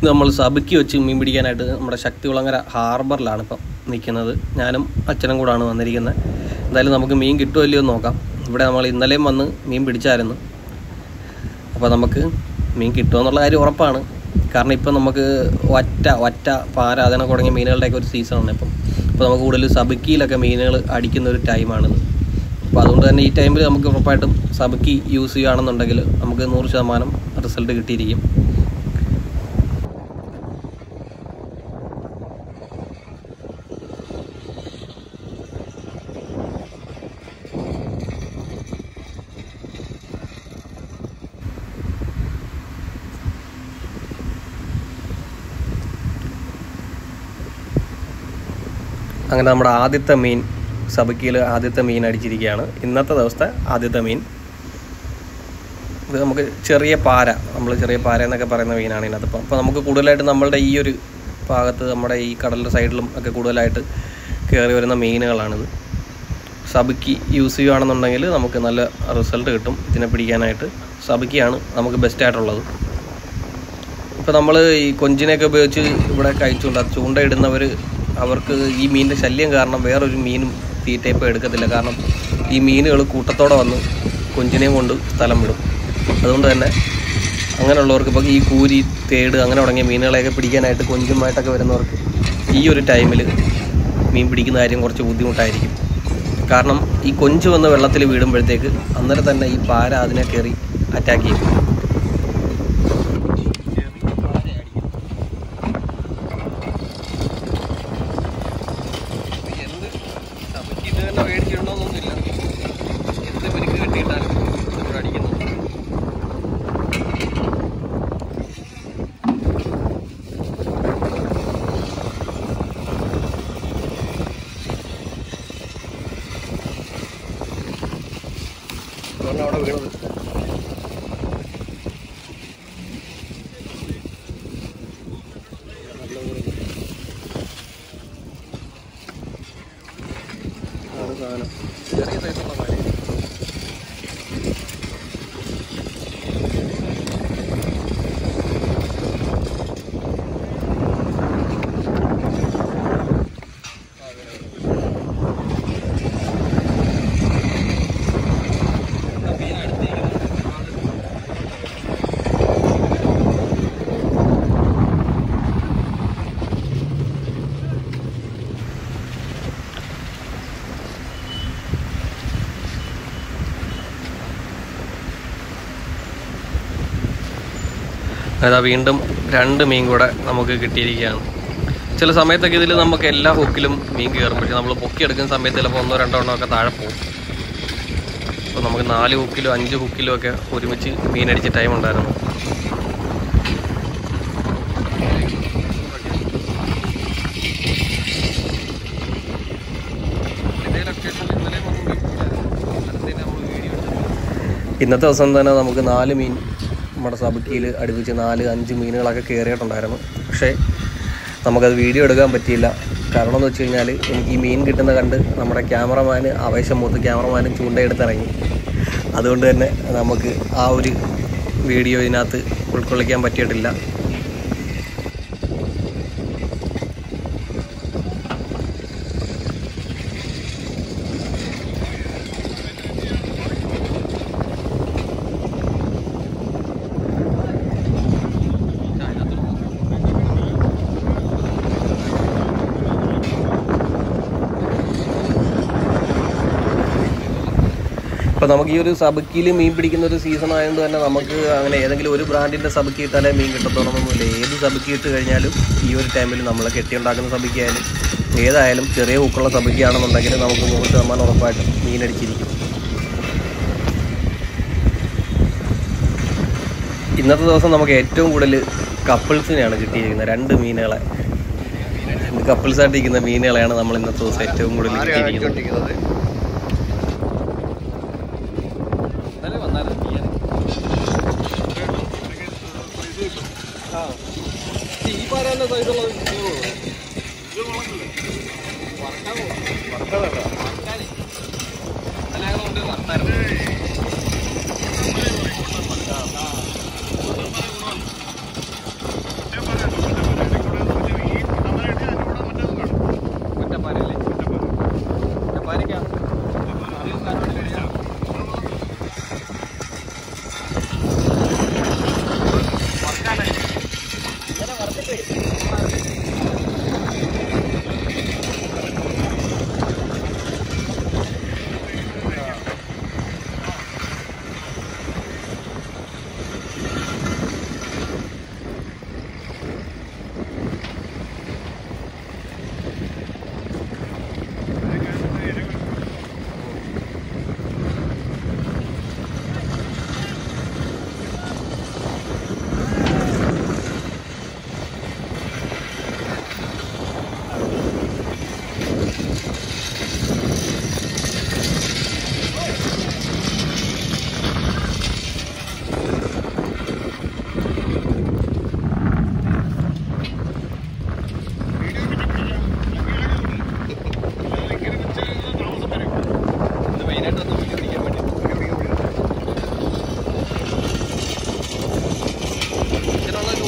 നമ്മൾ സബക്കി വെച്ച് മീൻ പിടിക്കാനായിട്ട് നമ്മുടെ ശക്തികുളങ്ങര ഹാർബറിലാണ് ഇപ്പം നിൽക്കുന്നത്. ഞാനും അച്ഛനും കൂടാണ് വന്നിരിക്കുന്നത്. എന്തായാലും നമുക്ക് മീൻ കിട്ടുമോ ഇല്ലയോ എന്ന് നോക്കാം. ഇവിടെ നമ്മൾ ഇന്നലെയും വന്ന് മീൻ പിടിച്ചായിരുന്നു. അപ്പോൾ നമുക്ക് മീൻ കിട്ടുമോ എന്നുള്ള കാര്യം ഉറപ്പാണ്. കാരണം ഇപ്പം നമുക്ക് വറ്റ പാര അതിനൊക്കെ തുടങ്ങിയ മീനുകളുടെയൊക്കെ ഒരു സീസണാണ് ഇപ്പം. അപ്പോൾ നമുക്ക് കൂടുതൽ സബക്കിയിലൊക്കെ മീനുകൾ അടിക്കുന്ന ഒരു ടൈമാണിത്. അപ്പോൾ അതുകൊണ്ട് തന്നെ ഈ ടൈമിൽ നമുക്ക് ഉറപ്പായിട്ടും സബക്കി യൂസ് ചെയ്യുകയാണെന്നുണ്ടെങ്കിൽ നമുക്ക് 100% റിസൾട്ട് കിട്ടിയിരിക്കും. അങ്ങനെ നമ്മുടെ ആദ്യത്തെ മീൻ സബക്കിയിൽ ആദ്യത്തെ മീൻ അടിച്ചിരിക്കുകയാണ്. ഇന്നത്തെ ദിവസത്തെ ആദ്യത്തെ മീൻ. ഇത് നമുക്ക് ചെറിയ പാര, നമ്മൾ ചെറിയ പാര എന്നൊക്കെ പറയുന്ന മീനാണ് ഇതിനകത്ത്. അപ്പോൾ നമുക്ക് കൂടുതലായിട്ട് നമ്മളുടെ ഈ ഒരു ഭാഗത്ത് നമ്മുടെ ഈ കടലിൻ്റെ സൈഡിലും ഒക്കെ കൂടുതലായിട്ട് കയറി വരുന്ന മീനുകളാണിത്. സബക്കി യൂസ് ചെയ്യുകയാണെന്നുണ്ടെങ്കിൽ നമുക്ക് നല്ല റിസൾട്ട് കിട്ടും. ഇതിനെ പിടിക്കാനായിട്ട് സബക്കിയാണ് നമുക്ക് ബെസ്റ്റായിട്ടുള്ളത്. ഇപ്പോൾ നമ്മൾ ഈ കൊഞ്ചിനെയൊക്കെ ഉപയോഗിച്ച് ഇവിടെ കഴിച്ചുകൊണ്ട് ചൂണ്ടയിടുന്നവർ അവർക്ക് ഈ മീനിൻ്റെ ശല്യം കാരണം വേറൊരു മീനും തീറ്റ ഇപ്പോൾ എടുക്കത്തില്ല. കാരണം ഈ മീനുകൾ കൂട്ടത്തോടെ വന്ന് കൊഞ്ചിനെയും കൊണ്ട് സ്ഥലം വിടും. അതുകൊണ്ട് തന്നെ അങ്ങനെയുള്ളവർക്ക് ഇപ്പോൾ ഈ കൂരി, തേട് അങ്ങനെ തുടങ്ങിയ മീനുകളെയൊക്കെ പിടിക്കാനായിട്ട് കൊഞ്ചുമായിട്ടൊക്കെ വരുന്നവർക്ക് ഈ ഒരു ടൈമിൽ മീൻ പിടിക്കുന്ന കാര്യം കുറച്ച് ബുദ്ധിമുട്ടായിരിക്കും. കാരണം ഈ കൊഞ്ച് വന്ന് വെള്ളത്തിൽ വീടുമ്പോഴത്തേക്ക് അന്നേരം തന്നെ ഈ പാര അതിനെ കയറി അറ്റാക്ക് ചെയ്യും. അവിടെ വീണത് സാധനം ചെറിയ സൈസുള്ള കാര്യം. അതാ വീണ്ടും 2 മീൻ കൂടെ നമുക്ക് കിട്ടിയിരിക്കുകയാണ്. ചില സമയത്തൊക്കെ ഇതിൽ നമുക്ക് എല്ലാ ഹുക്കിലും മീൻ കയറും. പക്ഷേ നമ്മൾ പൊക്കിയെടുക്കുന്ന സമയത്ത് ചിലപ്പോൾ 1-2 എണ്ണമൊക്കെ താഴെ പോകും. അപ്പോൾ നമുക്ക് 4 ഹുക്കിലും 5 ഹുക്കിലും ഒക്കെ ഒരുമിച്ച് മീനടിച്ച ടൈം ഉണ്ടായിരുന്നു. ഇന്നത്തെ ദിവസം തന്നെ നമുക്ക് 4 മീൻ നമ്മുടെ സബക്കിയിൽ അടുപ്പിച്ച് 4-5 മീനുകളൊക്കെ കയറിയിട്ടുണ്ടായിരുന്നു. പക്ഷേ നമുക്കത് വീഡിയോ എടുക്കാൻ പറ്റിയില്ല. കാരണം എന്ന് വെച്ച് കഴിഞ്ഞാൽ എനിക്ക് ഈ മീൻ കിട്ടുന്ന കണ്ട് നമ്മുടെ ക്യാമറമാന് ആവേശം മൂത്ത് ക്യാമറമാനും ചൂണ്ടയെടുത്തിറങ്ങി. അതുകൊണ്ട് തന്നെ നമുക്ക് ആ ഒരു വീഡിയോ ഇതിനകത്ത് ഉൾക്കൊള്ളിക്കാൻ പറ്റിയിട്ടില്ല. അപ്പോൾ നമുക്ക് ഈ ഒരു സബക്കിയിൽ മീൻ പിടിക്കുന്ന ഒരു സീസൺ ആയതുകൊണ്ട് തന്നെ നമുക്ക് അങ്ങനെ ഏതെങ്കിലും ഒരു ബ്രാൻഡിൻ്റെ സബക്കി ഇട്ടാലേ മീൻ കിട്ടത്തോളണമെന്നില്ല. ഏത് സബക്കി ഇട്ട് കഴിഞ്ഞാലും ഈ ഒരു ടൈമിൽ നമ്മൾ കെട്ടിയുണ്ടാക്കുന്ന സബക്കി ആയാലും ഏതായാലും ചെറിയ ഹുക്കുള്ള സബക്കിയാണെന്നുണ്ടെങ്കിൽ നമുക്ക് 100% ഉറപ്പായിട്ടും മീനടിച്ചിരിക്കും. ഇന്നത്തെ ദിവസം നമുക്ക് ഏറ്റവും കൂടുതൽ കപ്പിൾസിനെയാണ് കിട്ടിയിരിക്കുന്നത്. 2 മീനുകളെ, കപ്പിൾസായിട്ട് ഇരിക്കുന്ന മീനുകളെയാണ് നമ്മൾ ഇന്നത്തെ ദിവസം ഏറ്റവും കൂടുതൽ കിട്ടിയിരിക്കുന്നത്. ഈ പാരാൻ്റെ സൈസുള്ള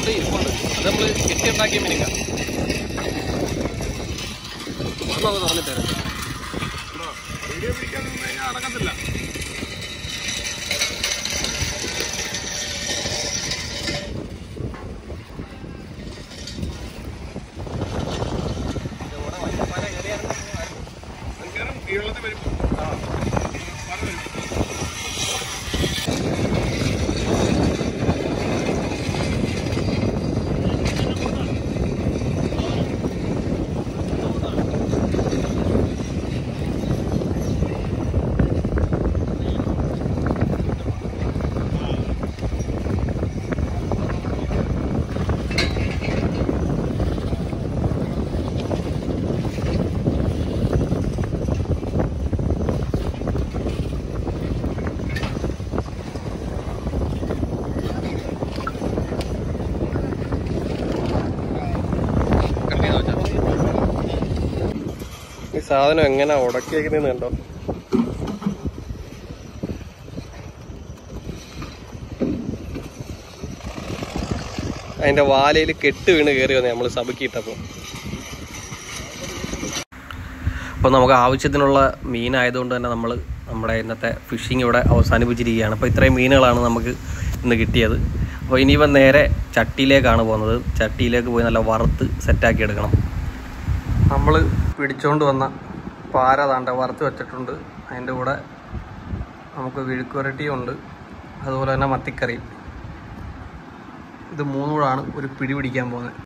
ഉണ്ട് ഇരിപ്പുണ്ട്. അത് നമ്മൾ കെട്ടിയുണ്ടാക്കിയ മീനിക്കാം. അത് തുറന്നിട്ട് തരാം. വീഡിയോ പിടിക്കാൻ നടക്കത്തില്ല. ഈ സാധനം എങ്ങനെ ഉടക്കിയേക്കുന്നതെന്ന് കണ്ടോ? അതിന്റെ വാലയിൽ കെട്ട് വീണ് കയറി വന്നേ നമ്മൾ സബക്കിയിട്ടപ്പോൾ. അപ്പോൾ നമുക്ക് ആവശ്യത്തിനുള്ള മീനായതുകൊണ്ട് തന്നെ നമ്മൾ നമ്മുടെ ഇന്നത്തെ ഫിഷിംഗ് ഇവിടെ അവസാനിപ്പിച്ചിരിക്കുകയാണ്. അപ്പോൾ ഇത്രയും മീനുകളാണ് നമുക്ക് ഇന്ന് കിട്ടിയത്. അപ്പോൾ ഇനിയിപ്പോൾ നേരെ ചട്ടിയിലേക്കാണ് പോകുന്നത്. ചട്ടിയിലേക്ക് പോയി നല്ല വറുത്ത് സെറ്റാക്കി എടുക്കണം. നമ്മൾ പിടിച്ചുകൊണ്ട് വന്ന പാര താണ്ട വറുത്ത് വെച്ചിട്ടുണ്ട്. അതിൻ്റെ കൂടെ നമുക്ക് വിഴുക്കുവരട്ടിയുണ്ട്, അതുപോലെ തന്നെ മത്തിക്കറിയും. ഇത് മൂന്നും കൂടാണ് ഒരു പിടി പിടിക്കാൻ പോകുന്നത്.